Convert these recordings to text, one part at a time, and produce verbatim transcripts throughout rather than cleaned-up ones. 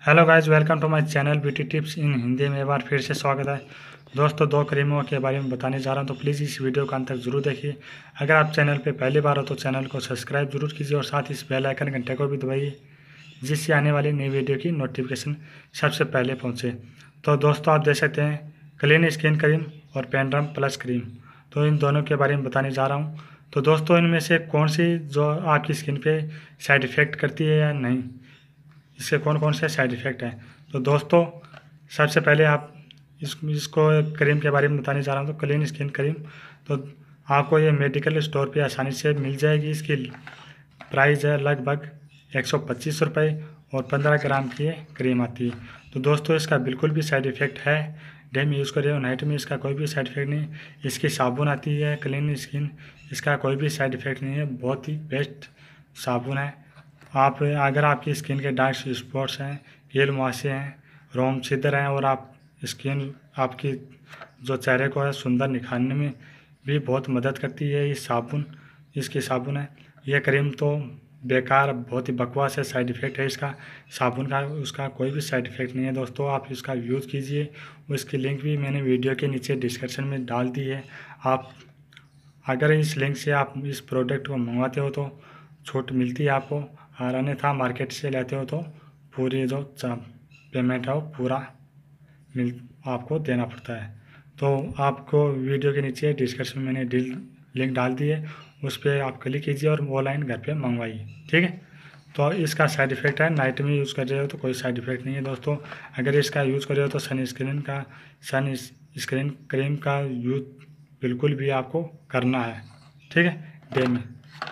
Hello guys, welcome to my channel beauty tips in Hindi में एक बार फिर से स्वागत है। दोस्तों, दो क्रीमों के बारे में बताने जा रहा हूं, तो प्लीज़ इस वीडियो का अंत तक जरूर देखिए। अगर आप चैनल पे पहली बार हो तो चैनल को सब्सक्राइब जरूर कीजिए और साथ ही इस बेल आइकन घंटे को भी दबाइए, जिससे आने वाली नई वीडियो की नोटिफिकेशन सबसे पहले पहुँचे। तो दोस्तों, आप देख सकते हैं क्लीन स्किन क्रीम और पेंड्रम प्लस क्रीम, तो इन दोनों के बारे में बताने जा रहा हूँ। तो दोस्तों, इनमें से कौन सी जो आपकी स्किन पे साइड इफ़ेक्ट करती है या नहीं, इससे कौन कौन से साइड इफ़ेक्ट हैं। तो दोस्तों, सबसे पहले आप इस इसको क्रीम के बारे में बताने जा रहा हूँ। तो क्लीन स्किन क्रीम, तो आपको ये मेडिकल स्टोर पे आसानी से मिल जाएगी। इसकी प्राइस है लगभग एक सौ पच्चीस रुपये और पंद्रह ग्राम की ये क्रीम आती है। तो दोस्तों, इसका बिल्कुल भी साइड इफ़ेक्ट है डे में यूज़ करिए और नाइट में इसका कोई भी साइड इफ़ेक्ट नहीं। इसकी साबुन आती है क्लीन स्किन, इसका कोई भी साइड इफ़ेक्ट नहीं है, बहुत ही बेस्ट साबुन है। आप अगर आपकी स्किन के डार्क स्पॉट्स हैं, कील मुहासे हैं, रोम छिद्र हैं और आप स्किन आपकी जो चेहरे को है सुंदर निखारने में भी बहुत मदद करती है ये साबुन। इसकी साबुन है, यह क्रीम तो बेकार, बहुत ही बकवास है, साइड इफ़ेक्ट है इसका साबुन का, उसका कोई भी साइड इफ़ेक्ट नहीं है। दोस्तों, आप इसका यूज़ कीजिए, उसकी लिंक भी मैंने वीडियो के नीचे डिस्क्रिप्शन में डाल दी है। आप अगर इस लिंक से आप इस प्रोडक्ट को मंगवाते हो तो छूट मिलती है आपको, और अन्यथा मार्केट से लेते हो तो पूरी जो पेमेंट है वो पूरा मिल आपको देना पड़ता है। तो आपको वीडियो के नीचे डिस्क्रिप्शन में मैंने डील लिंक डाल दी है, उस पर आप क्लिक कीजिए और ऑनलाइन घर पे मंगवाइए, ठीक है। तो इसका साइड इफ़ेक्ट है, नाइट में यूज़ कर रहे हो तो कोई साइड इफ़ेक्ट नहीं है। दोस्तों, अगर इसका यूज़ कर रहे हो तो सन स्क्रीन का सन स्क्रीन क्रीम का यूज़ बिल्कुल भी आपको करना है, ठीक है, डे में।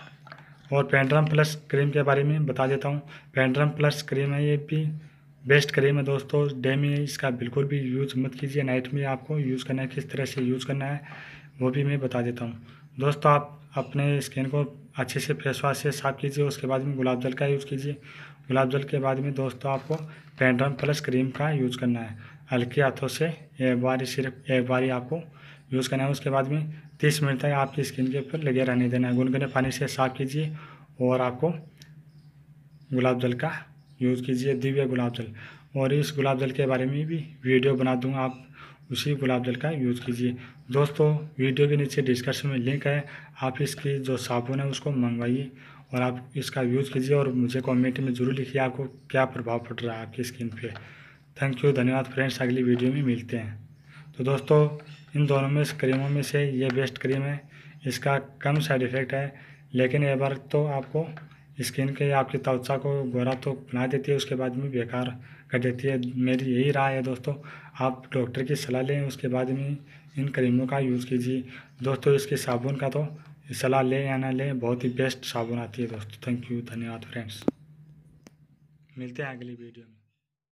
और पेंड्रम प्लस क्रीम के बारे में बता देता हूँ। पेंड्रम प्लस क्रीम है, ये भी बेस्ट क्रीम है। दोस्तों, डे में इसका बिल्कुल भी यूज़ मत कीजिए, नाइट में आपको यूज़ करना है। किस तरह से यूज़ करना है वो भी मैं बता देता हूँ। दोस्तों, आप अपने स्किन को अच्छे से फेस वाश से साफ़ कीजिए, उसके बाद में गुलाब जल का यूज़ कीजिए। गुलाब जल के बाद में दोस्तों आपको पेंड्रम प्लस क्रीम का यूज़ करना है। हल्के हाथों से एक बार सिर्फ एक बार ही आपको यूज़ करना है। उसके बाद में तीस मिनट तक आपकी स्किन के ऊपर लगे रहने देना है। गुनगुने पानी से साफ़ कीजिए और आपको गुलाब जल का यूज़ कीजिए, दिव्य गुलाब जल। और इस गुलाब जल के बारे में भी वीडियो बना दूंगा, आप उसी गुलाब जल का यूज़ कीजिए। दोस्तों, वीडियो के नीचे डिस्क्रिप्शन में लिंक है, आप इसकी जो साबुन है उसको मंगवाइए और आप इसका यूज़ कीजिए और मुझे कमेंट में ज़रूर लिखिए आपको क्या प्रभाव पड़ रहा है आपकी स्किन पे। थैंक यू, धन्यवाद फ्रेंड्स, अगली वीडियो में मिलते हैं। तो दोस्तों, इन दोनों में क्रीमों में से ये बेस्ट क्रीम है, इसका कम साइड इफ़ेक्ट है, लेकिन एक बार तो आपको स्किन के आपकी त्वचा को गोरा तो बना देती है, उसके बाद में बेकार कर देती है। मेरी यही राय है दोस्तों, आप डॉक्टर की सलाह लें, उसके बाद में इन क्रीमों का यूज़ कीजिए। दोस्तों, इसकी साबुन का तो सलाह लें या ना लें, बहुत ही बेस्ट साबुन आती है दोस्तों। थैंक यू, धन्यवाद फ्रेंड्स, मिलते हैं अगली वीडियो में।